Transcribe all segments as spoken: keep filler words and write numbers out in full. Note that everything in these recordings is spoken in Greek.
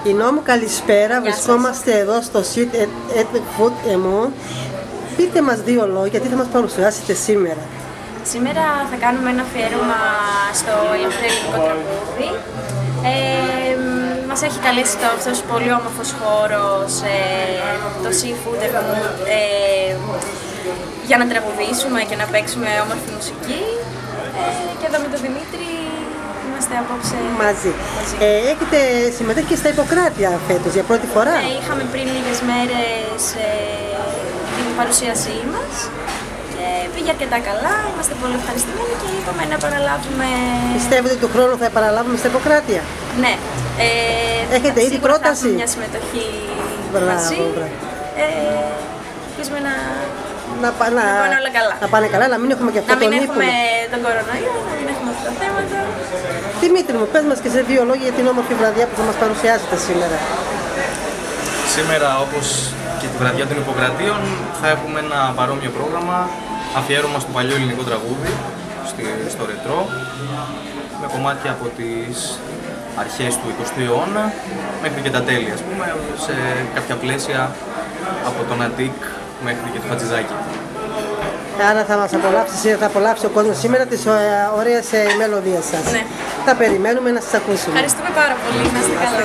Κοινό μου, καλησπέρα. Βρισκόμαστε εδώ στο Sweet et Food Emo. Πείτε μας δύο λόγια, τι θα μας παρουσιάσετε σήμερα. Σήμερα θα κάνουμε ένα αφιέρωμα στο ελεύθερο ελληνικό τραγούδι. Ε, μας έχει καλέσει το αυτός πολύ όμορφος χώρος, ε, το Seafood Emo, ε, για να τραγουδήσουμε και να παίξουμε όμορφη μουσική. Ε, και εδώ με τον Δημήτρη είμαστε απόψε μαζί. μαζί. Ε, έχετε συμμετέχει και στα Ιπποκράτεια φέτος για πρώτη φορά. Ναι, είχαμε πριν λίγες μέρες ε, την παρουσίασή μας και πήγε αρκετά καλά, είμαστε πολύ ευχαριστημένοι και είπαμε να παραλάβουμε. Πιστεύετε ότι του χρόνου θα επαναλάβουμε στα Ιπποκράτεια? Ναι. Ε, έχετε ήδη πρόταση? Μια συμμετοχή μπράβο, μαζί. Ε, Ελπίζουμε να... Να, πα, να, να πάνε όλα καλά. Να πάνε καλά, να μην έχουμε και αυτό τον ύπνο. Να μην έχουμε ύπνο. τον κορονοϊό, να μην έχουμε αυτά τα θέματα. Δημήτρη μου, πες μας και σε δύο λόγια για την όμορφη βραδιά που θα μας παρουσιάσετε σήμερα. Σήμερα, όπως και τη βραδιά των Ιπποκρατίων, θα έχουμε ένα παρόμοιο πρόγραμμα, αφιέρωμα στο παλιό ελληνικό τραγούδι, στο ρετρό, με κομμάτια από τις αρχές του εικοστού αιώνα μέχρι και τα τέλη, ας πούμε, σε κάποια πλαίσια από τον Αντίκ μέχρι και το Χατζηδάκι. Άρα θα μας απολαύσει, θα απολαύσει ο κόσμος σήμερα τις ωραίες μελωδίες σας. Ναι. Θα περιμένουμε να σας ακούσουμε. Ευχαριστούμε πάρα πολύ. Να είστε καλά.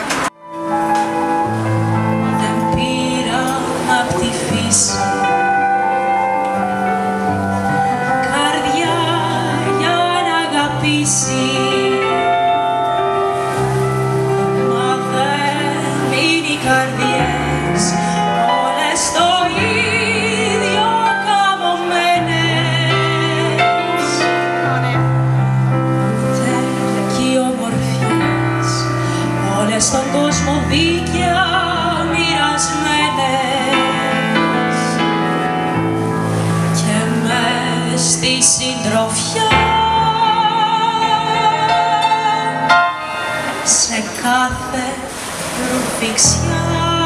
Δεν πήρα απ' τη φύση καρδιά για να αγαπήσει, μα δεν είναι οι καρδιές όλες το ίδιο καμωμένες. Ούτε κι οι ομορφιές όλες στον κόσμο δίκαια μοιρασμένες, και μες στη συντροφιά σε κάθε ρουφιξιά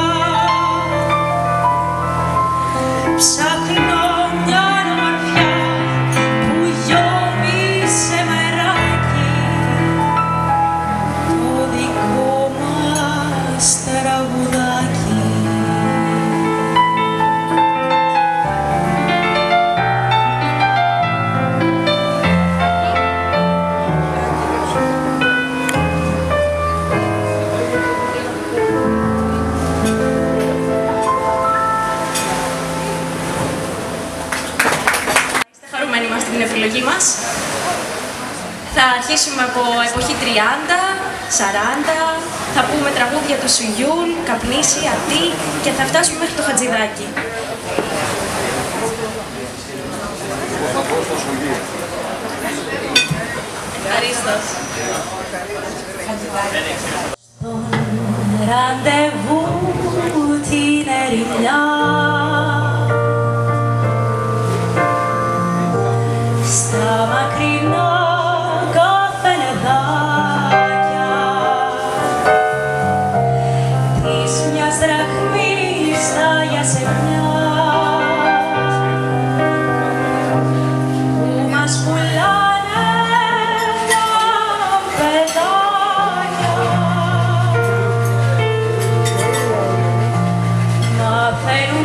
ψάχνω μια ομορφιά που γιώνει σε μεράκι το δικό μας τραγουδάκι. Χαρούμενοι είμαστε την επιλογή μας. Θα αρχίσουμε από εποχή τριάντα, σαράντα, θα πούμε τραγούδια του Σουγιούλ, Καπνίση, Αττή και θα φτάσουμε μέχρι το Χατζηδάκι. Ευχαρίστως. Στον ραντεβού την ερημιά στα μακρινά καφενεδάκια της μιας δραχμής τα γιασεμιά που μας πουλάνε τα παιδάκια, μαθαίνουν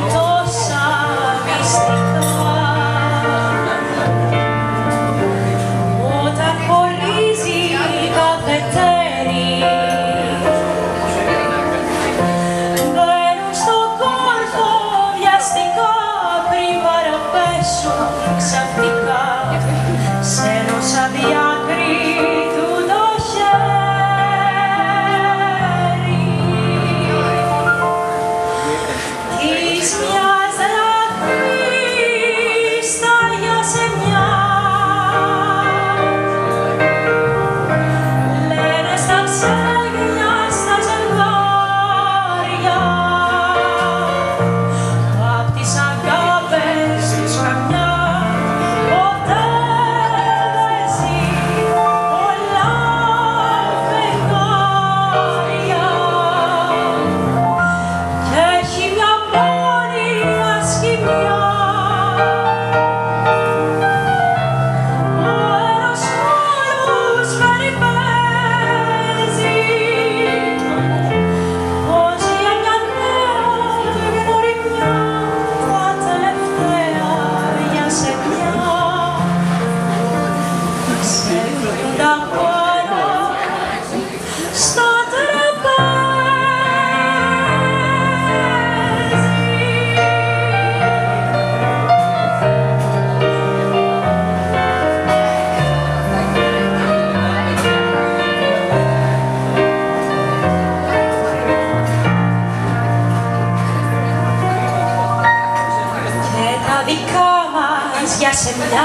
μια.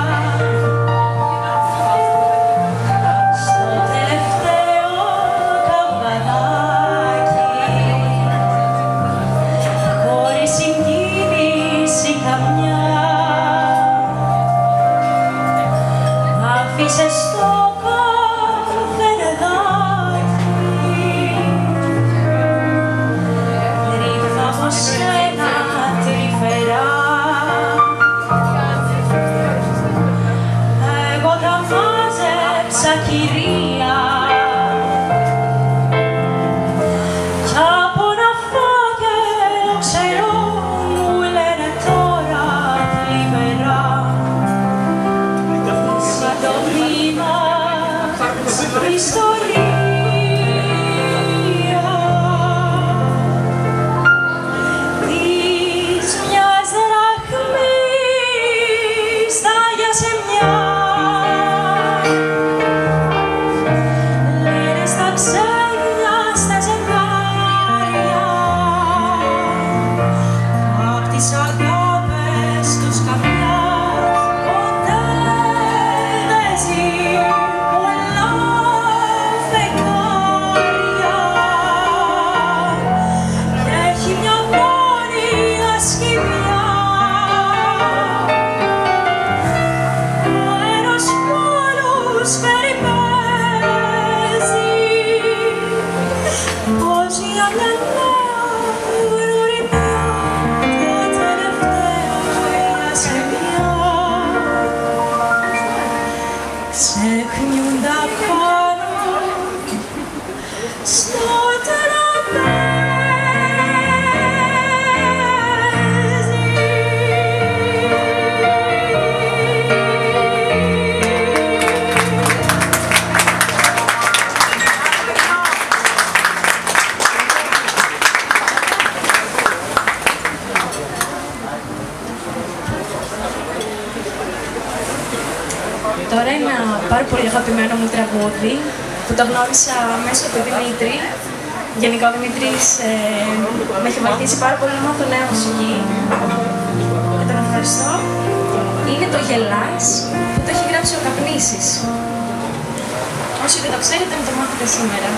Στο τελευταίο καμπανάκι, χωρίς συγκίνηση καμιά, άφησες το σένα τρυφερά. Εγώ τα μάζεψα κυρία, κι από να φάγελο ξέρω μου λένε τώρα θλιβερά. Συντομήμα ιστορία, ξεχνιούντα πάνω στο τραπέζι. Τώρα ένα πάρα πολύ αγαπημένο μου τραγούδι που το γνώρισα μέσω του Δημήτρη. Γενικά ο Δημήτρης ε, με έχει βοηθήσει πάρα πολύ να μάθω νέα μουσική και τον ευχαριστώ. Είναι το «Γελάς» που το έχει γράψει ο Καπνίσης. Όσοι δεν το ξέρετε, να το μάθετε σήμερα.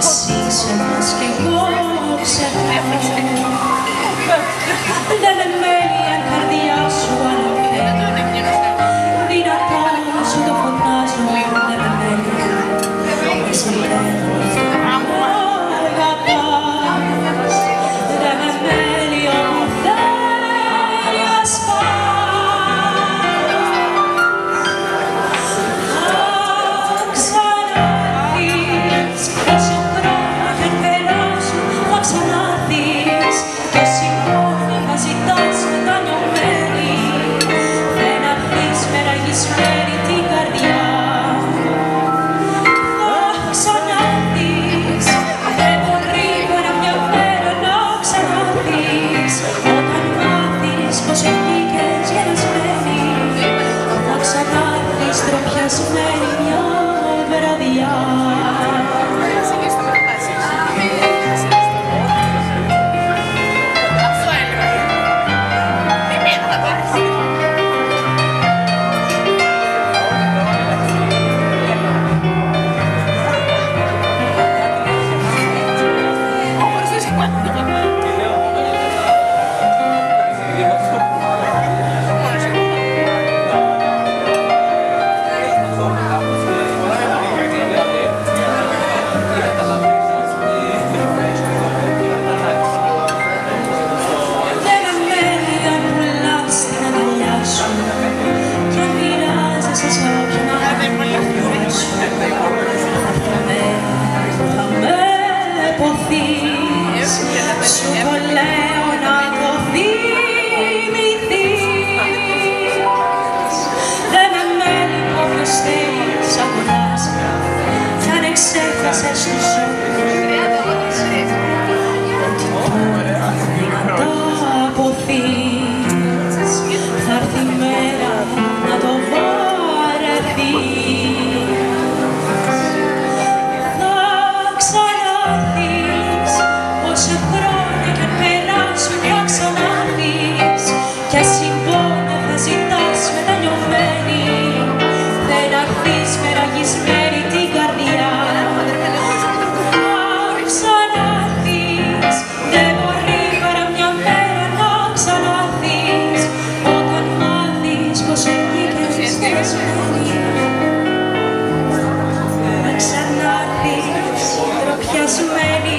Εσύ ξεχνάς κι εγώ ξεχνάω. Δεν με μένει αν καρδιά σου αναπαίνει. Δυνατά σου το φωνάζω, δεν με μένει. Εσύ λέω αυτό αγαπάς. Δεν με μένει όμως θέλει ασπάς. Θα ξανάρθεις, όσο χρόνο και αν περάσουν θα ξανάρθεις. Και συγγνώμη θα ζητάς μετανιωμένη. Δεν αφείς με ραγισμένη την καρδιά. Θα ξανάρθεις, δεν μπορεί παρά μια μέρα να ξανάρθεις. Όταν μάθεις πως βγήκες γελασμένη, θα ξανάρθεις τροπιασμένη μια βραδιά. Σου το λέω να το θυμηθείς. Δεν με μένει όποιος θέλεις αγωνάζει. Κι αν εξέφρασες τους όρους, ότι τώρα δυνατά αποθείς. Θα έρθει η μέρα να το βαρεθείς. Θα ξανάρθεις, όσο χρόνια κι αν περάσουν θα ξανάρθεις. Κι συμπόνια θα ζητάς μετανιωμένη. Δεν αρθείς με ραγισμένη την καρδιά. Θα ξανάρθεις, δεν μπορεί παρά μια μέρα να ξανάρθεις. Όταν μάθεις πως βγήκες γελασμένη, θα ξανάρθεις τροπιασμένη.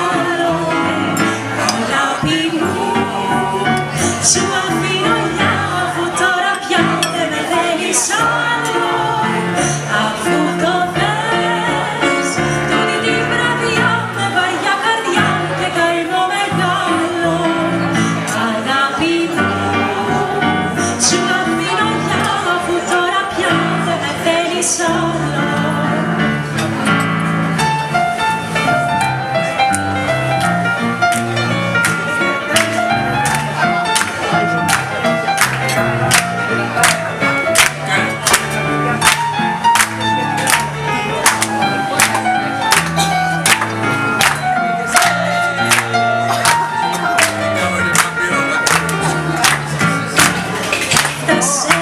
Σου αφήνω μια σε